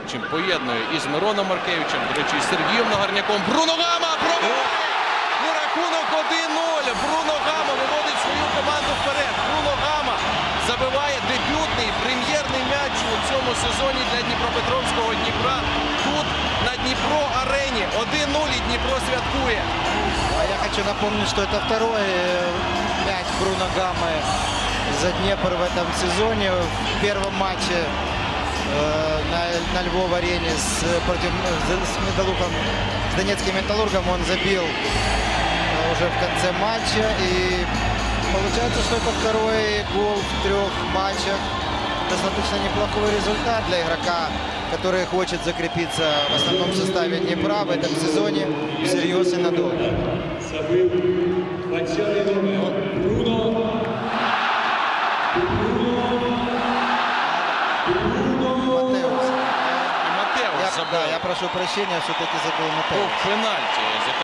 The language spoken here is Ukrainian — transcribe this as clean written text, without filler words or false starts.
Маркевичем поєднує із Мироном Маркевичем, до речі, і Сергієм Нагарняком. Бруно Гама пробиває! І рахунок 1-0. Бруно Гама виводить свою команду вперед. Бруно Гама забиває дебютний прем'єрний м'яч у цьому сезоні для Дніпропетровського Дніпра. Тут на Дніпро-арені 1-0 і Дніпро святкує. А я хочу напомнить, что это второй мяч Бруно Гаммы за Днепр в этом сезоне. В первом матче на Львов-арене с Металлургом, с Донецким Металлургом он забил уже в конце матча. И получается, что это второй гол в 3 матчах. Достаточно неплохой результат для игрока, который хочет закрепиться в основном составе Днепра в этом сезоне всерьез и надолго. Матеус забив. Я прошу прощения, все-таки забыл Матеус. Був пенальті.